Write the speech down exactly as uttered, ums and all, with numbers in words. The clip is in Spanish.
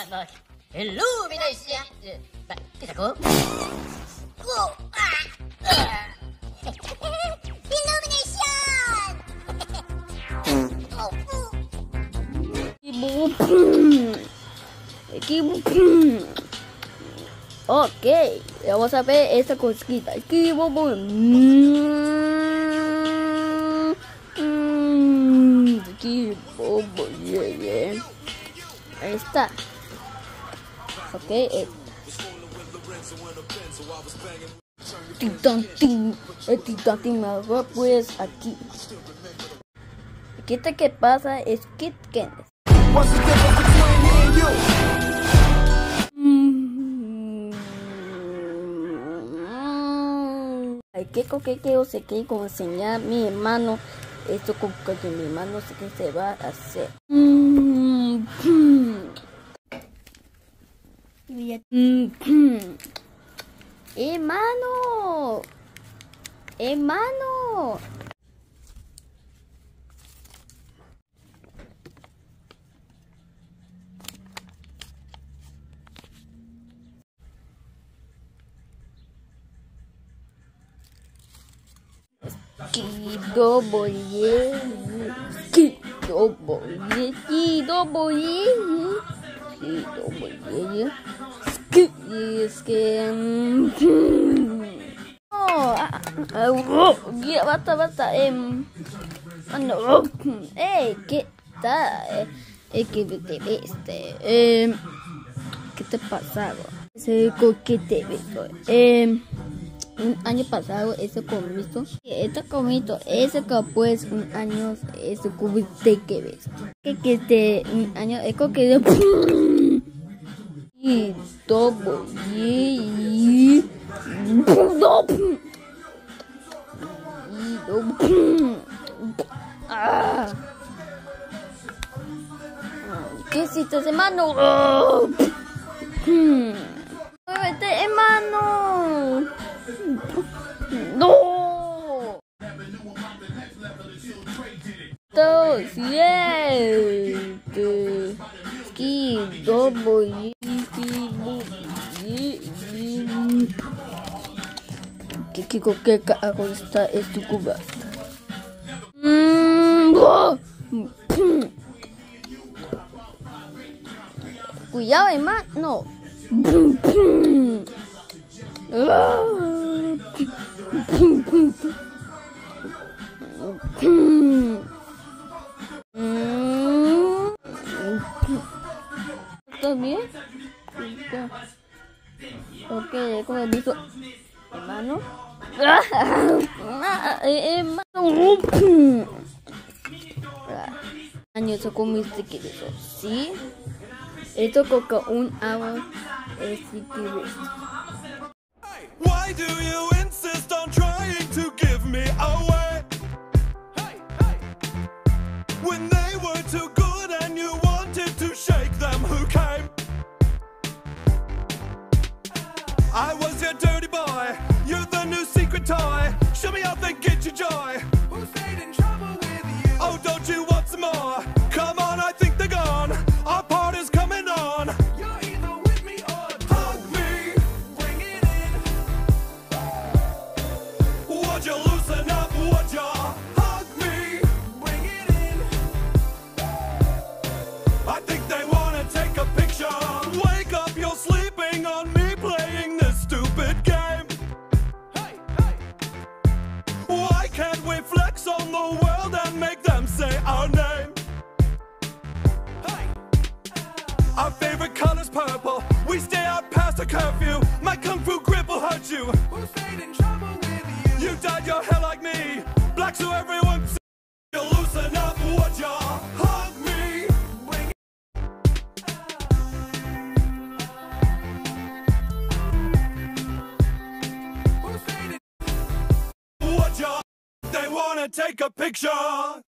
Look, illumination. ¿Qué sacó? Oh, ah, ah. Illumination. Ok, vamos a ver esta cosquita. Equipo, equipo, bien. Ahí está. Ok, eh. Titantín, el titantín me va pues aquí. ¿Qué te que pasa? Es Kid Kenneth. What's the difference between me and you? Ay, qué coqueteo sé que como enseñar a mi hermano esto con que mi hermano sé que se va a hacer. Hermano, hermano. Kido boye, kido boye, kido boye, kido boye. Es que oh, ya basta, basta. Em, no, eh, ¿qué tal? Eh, ¿qué te viste? Eh, ¿qué te pasa? Ese que te viste. Eh. Un año pasado ese comito, este comito, ese que pues un año ese comito que ves, que que este un año eco que de y todo y no ah ¿qué hiciste hermano? Muévete hermano. No. Dos, siete. Kido boy. ¿Qué kiko que hago esta es tu cuba? Cuidado, hermano. ¿Estás bien? Ok, como he visto, hermano. Hermano. Año se comiste que eso, ¿sí? Esto coca un agua es si quieres. Why do you insist on trying to give me away? Hey, hey. When they were too good and you wanted to shake them, who came? I was your dirty boy, you're the new secret toy. Show me how they get your joy. Who stayed in trouble with you? Oh, don't you want some more? Come on, I think they're gone. Our party's coming on. You're either with me or hug me. Bring it in. Would you loosen up? Would you hug me? Bring it in. I think they wanna take a picture. Wake up, you're sleeping on me playing this stupid game. Hey, hey. Why can't we flex on the world and make them say our name? Hey. Our favorite color's purple. We stay out past the curfew. My kung fu grip will hurt you. Who stayed in trouble with you? You dyed your hair like me. Black so everyone can see. You loosen up, would you hug me? Bring it. Who stayed in? Would you? They wanna take a picture.